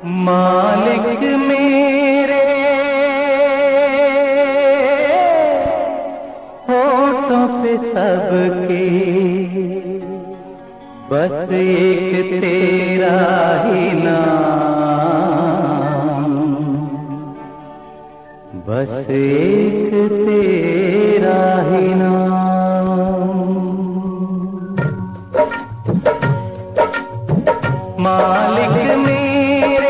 मालिक मेरे होठों पे सबके बस एक तेरा ही नाम, बस एक तेरा ही नाम। मालिक मेरे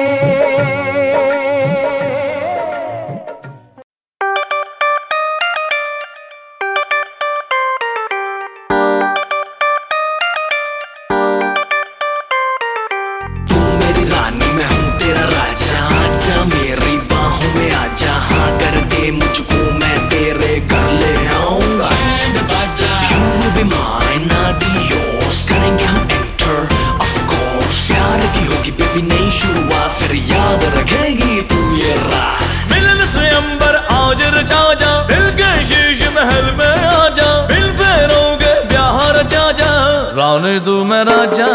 तू मेरी रानी मैं हूँ तेरा राजा, आजा मेरी बाहों में आजा, हाँ कर दे मुझको मैं तेरे घर ले आऊंगा। You will be mine, I'll be yours, करेंगे हम enter of course। प्यार की होगी बेबी नई शुरुआत, फिर याद रखेगी तू ये रात। मिलन स्वयंवर आज रचा जा, दिल के शीश महल में आजा, दिल फेरोगे ब्याह रचा जा, रानी तू मैं राजा,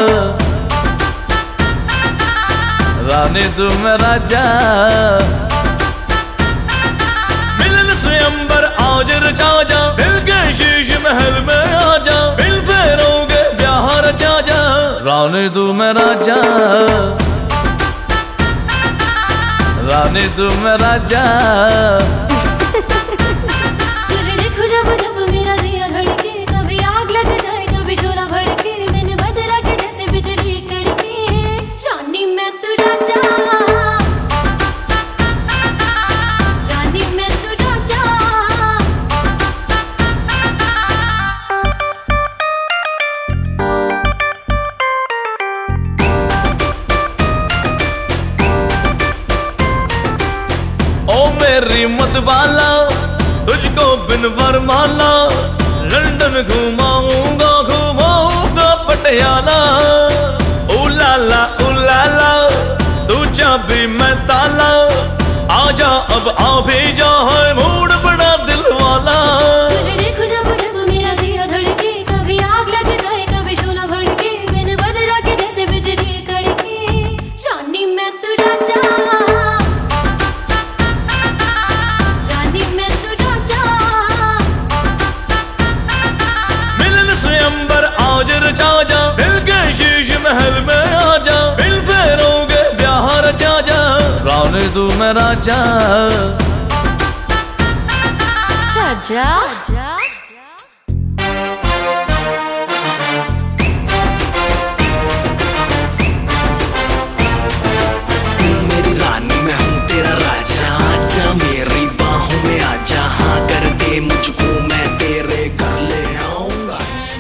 रानी तू मैं राजा। मिलन स्वयंवर आज रचा जा, दिल के शीश महल में आजा, दिल फेरोगे ब्याह रचा जा, रानी तू मैं राजा, रानी तू मैं राजा। तुझे देखूं जब जब मेरा दिया धड़के, कभी आग लग जाए कभी शोला भड़के, मैंने बदला के जैसे बिजली कड़के, रानी मैं तू राजा, रानी मैं तू राजा। ओ मेरी मतवाला तुझको बिन वरमाला, लंदन घुमाऊंगा घुमाऊंगा पटियाला। ओ लाला तू चाबी मैं ताला, आजा अब आ भी जा है मूड बड़ा दिल वाला। तुझे देखूं जब जब मेरा दिया धड़के, कभी आग लग जाए कभी शोला भड़के, मैंने बदला के जैसे बिजली कड़के, रानी मैं तू राजा, रानी मैं तू राजा। मिलन स्वयंवर आज रचा जा, दिल के शीश महल में आजा, दिल फेरोगे ब्याह रचा जा, रानी तू मैं राजा, राजा। तू मेरी रानी मैं हूँ तेरा राजा, आजा मेरी बाहों में आजा, हाँ कर दे मुझको मैं तेरे घर ले आऊंगा।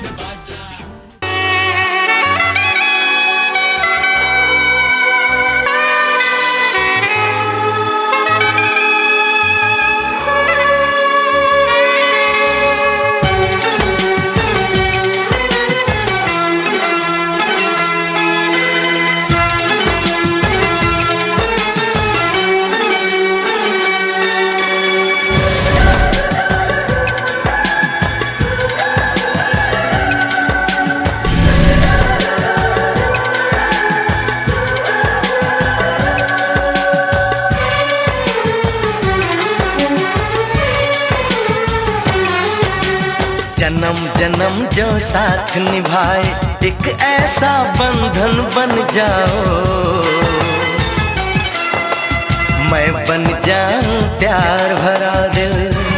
जन्म जन्म जो साथ निभाए, एक ऐसा बंधन बन जाओ, मैं बन जाऊं प्यार भरा दिल,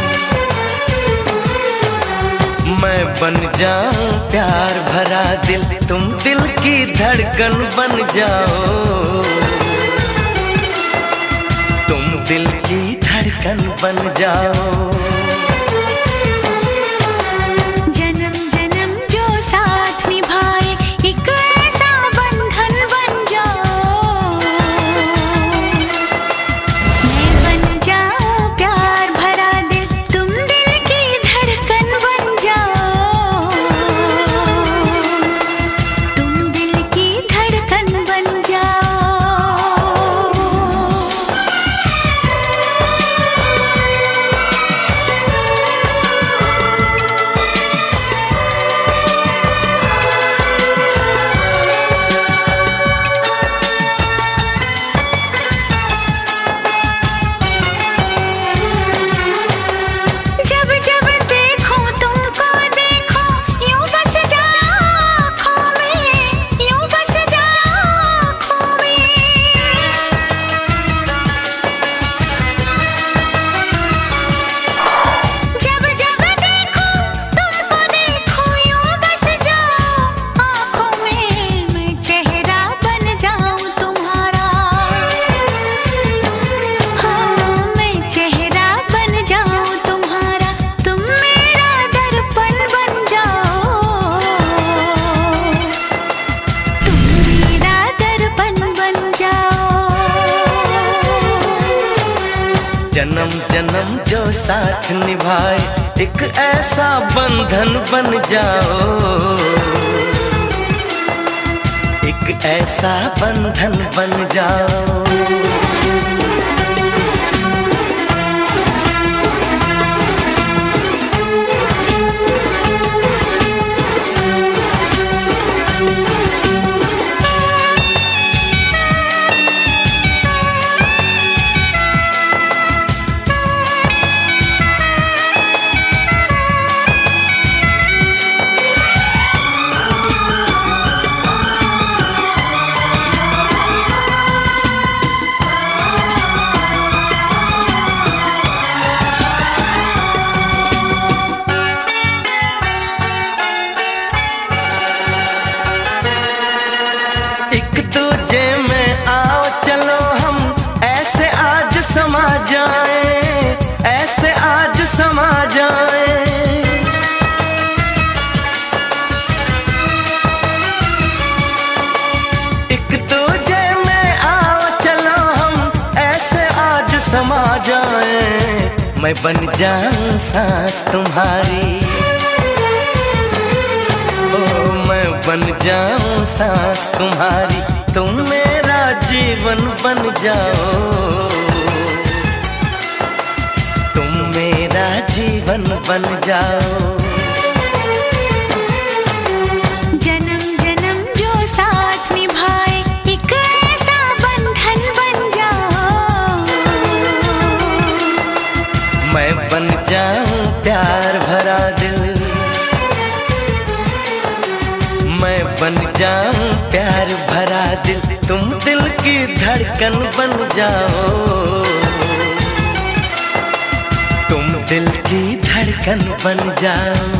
मैं बन जाऊं प्यार भरा दिल, तुम दिल की धड़कन बन जाओ, तुम दिल की धड़कन बन जाओ। जन्म जन्म जो साथ निभाए, एक ऐसा बंधन बन जाओ, मैं बन जाऊं प्यार भरा दिल, तुम दिल की धड़कन बन जाओ, तुम दिल की धड़कन बन जाओ। जन्म जो साथ निभाए, एक ऐसा बंधन बन जाओ, एक ऐसा बंधन बन जाओ। एक दूजे में आओ चलो हम ऐसे आज समा जाएं, ऐसे आज समा जाएं। एक दूजे में आओ चलो हम ऐसे आज समा जाएं। मैं बन जाऊं सांस तुम्हारी, बन जाऊं सांस तुम्हारी, तुम मेरा जीवन बन जाओ, तुम मेरा जीवन बन जाओ। जन्म जन्म जो साथ निभाए, एक ऐसा बंधन बन जाओ। मैं बन जाऊं प्यार भरा दिल, मैं बन जाऊं प्यार भरा दिल, तुम दिल की धड़कन बन जाओ, तुम दिल की धड़कन बन जाओ।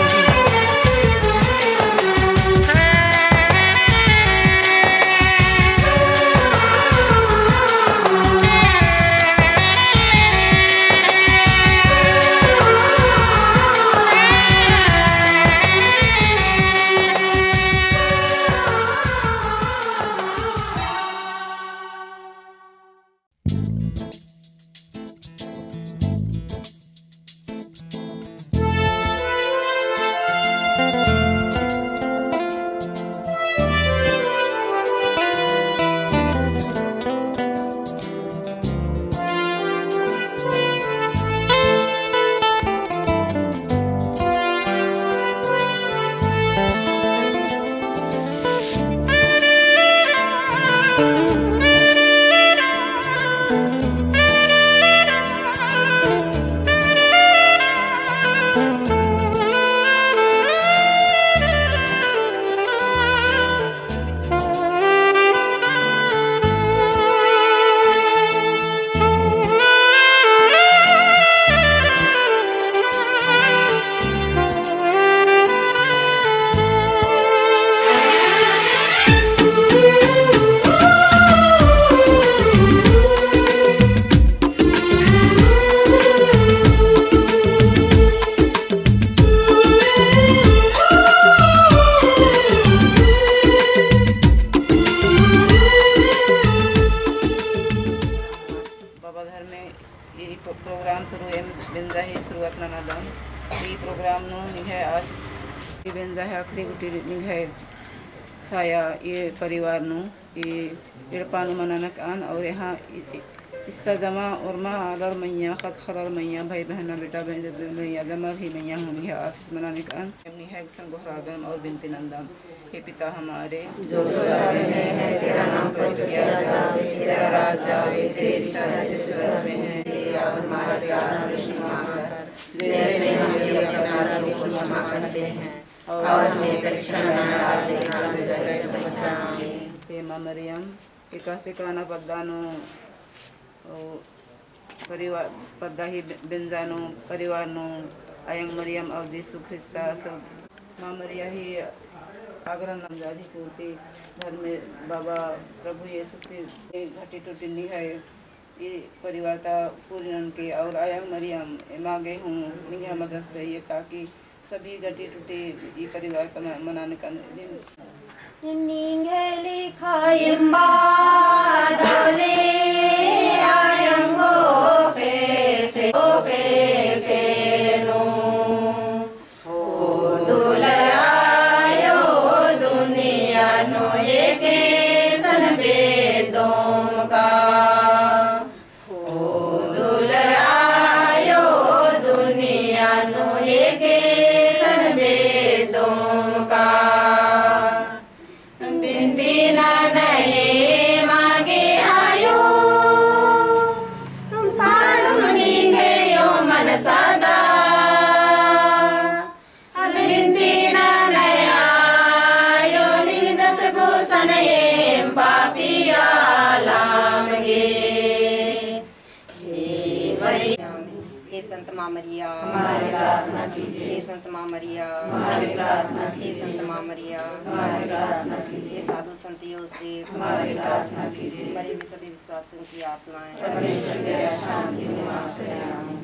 प्रोग्राम थ्रू बेंजा ही शुरुआत ना दाम ये प्रोग्राम नो निघे आशीष बेंजा है आखिरी गुटी निघे छाया ये परिवार नो ये इड़पानु मनानक आन और यहाँ इस्ता जमा और माँ आदर मैया खत खदर मैया भाई बहना बेटा बहन मैया जमा भी मैया हूँ निघे आशीष मनाने का आन निघे संगोहरागम और बिनती नंदम हे पिता हमारे जो स्वर्ग में है तेरा नाम पवित्र किया जावे, तेरा राज आवे, तेरी इच्छा जैसे स्वर्ग में है और हमारा प्यार क्षमा कर, जैसे हम भी अपने अपराधियों को क्षमा करते हैं और हमें परीक्षा में न डाल देना, हृदय से बचाना। हे माँ मरियम इकासे काना पद्दानो परिवार पद्दा ही बिंजानो परिवार नो अयंग मरियम और यीशु ख्रिस्ता सब माँ मरिया ही आग्रह नमजादी पूर्ति घर में बाबा प्रभु यीशु की घटी टूटी निहाय ये परिवार का पूर्ण के और आयंग मरियम मांगे हूँ निहा मदद रहिए ताकि सभी घटी टूटी ये परिवार का मनाने का निंगली खायम्बा दोले आयंगो पे माँ मरिया, हमारी प्रार्थना कीजिए। हे संत माँ मरिया, हमारी प्रार्थना हे कीजिए। संत माँ मरिया, हमारी प्रार्थना हे कीजिए। साधु संत योसेफ, हमारी प्रार्थना कीजिए। मरे हुए सभी विश्वासियों की आत्माएं परमेश्वर के दया शांति में निवास करें। आमीन।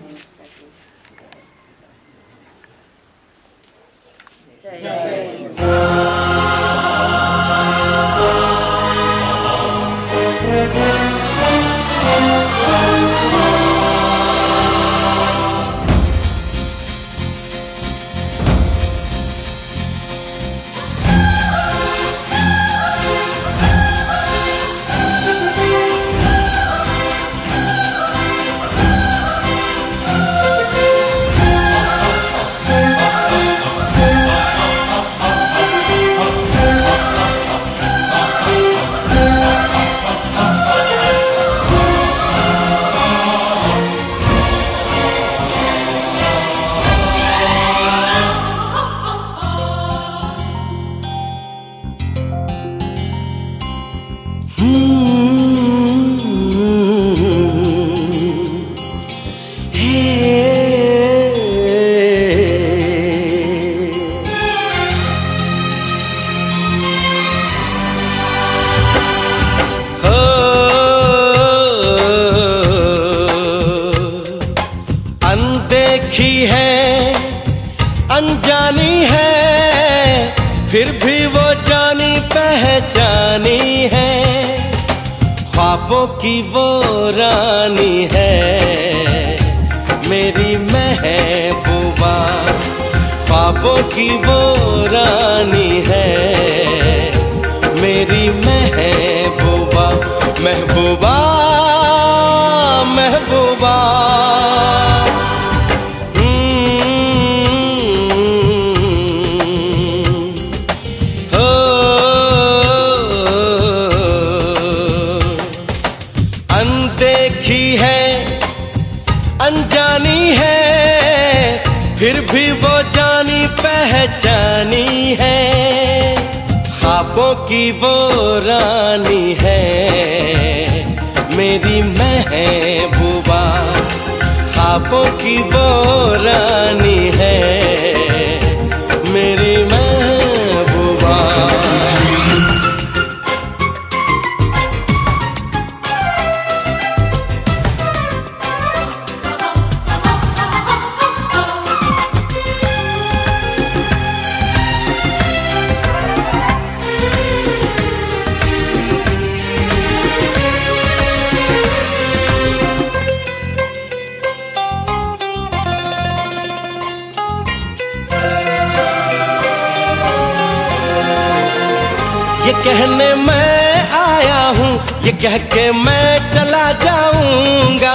अनदेखी है, अनजानी है, फिर भी वो जानी पहचानी है। ख्वाबों की वो रानी है, मेरी महबूबा। ख्वाबों की वो रानी है, मेरी महबूबा। महबूबा महबूबा, अनदेखी है, अनजानी है, फिर भी वो जानी पहचानी है। ख्वाबों की वो रानी है, मेरी महबूबा। ख्वाबों की वो रानी है, मेरी महबूबा। ये कहने मैं आया हूँ, ये कह के मैं चला जाऊंगा।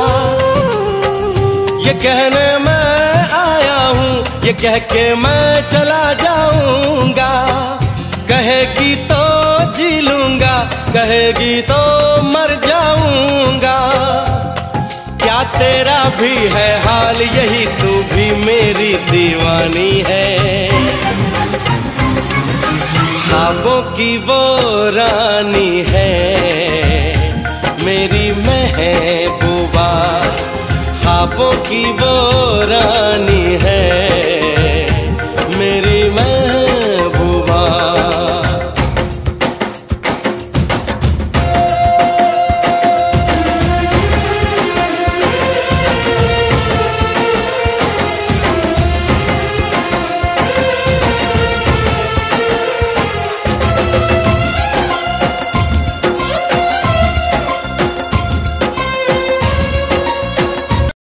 ये कहने मैं आया हूँ, ये कह के मैं चला जाऊंगा। कहेगी तो जी लूंगा, कहेगी तो मर जाऊंगा। क्या तेरा भी है हाल यही, तू भी मेरी दीवानी है। ख्वाबों की वो रानी है, मेरी महबूबा। ख्वाबों की वो रानी